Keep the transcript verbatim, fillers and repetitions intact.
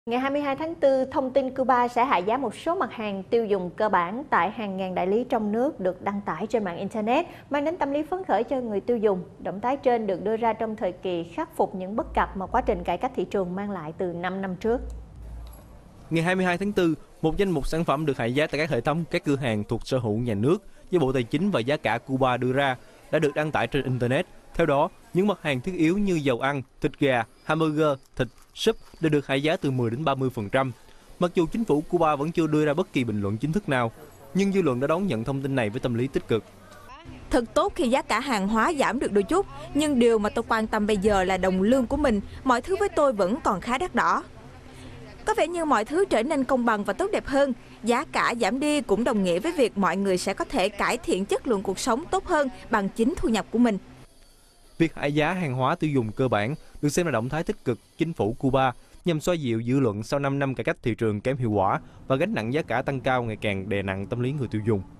Ngày hai mươi hai tháng tư, thông tin Cuba sẽ hạ giá một số mặt hàng tiêu dùng cơ bản tại hàng ngàn đại lý trong nước được đăng tải trên mạng Internet, mang đến tâm lý phấn khởi cho người tiêu dùng. Động thái trên được đưa ra trong thời kỳ khắc phục những bất cập mà quá trình cải cách thị trường mang lại từ năm năm trước. Ngày hai mươi hai tháng tư, một danh mục sản phẩm được hạ giá tại các hệ thống các cửa hàng thuộc sở hữu nhà nước do Bộ Tài chính và giá cả Cuba đưa ra đã được đăng tải trên Internet. Theo đó, những mặt hàng thiết yếu như dầu ăn, thịt gà, hamburger, thịt, súp đều được hạ giá từ mười đến ba mươi phần trăm. Mặc dù chính phủ Cuba vẫn chưa đưa ra bất kỳ bình luận chính thức nào, nhưng dư luận đã đón nhận thông tin này với tâm lý tích cực. Thật tốt khi giá cả hàng hóa giảm được đôi chút, nhưng điều mà tôi quan tâm bây giờ là đồng lương của mình. Mọi thứ với tôi vẫn còn khá đắt đỏ. Có vẻ như mọi thứ trở nên công bằng và tốt đẹp hơn. Giá cả giảm đi cũng đồng nghĩa với việc mọi người sẽ có thể cải thiện chất lượng cuộc sống tốt hơn bằng chính thu nhập của mình. Việc hạ giá hàng hóa tiêu dùng cơ bản được xem là động thái tích cực chính phủ Cuba nhằm xoa dịu dư luận sau năm năm cải cách thị trường kém hiệu quả và gánh nặng giá cả tăng cao ngày càng đè nặng tâm lý người tiêu dùng.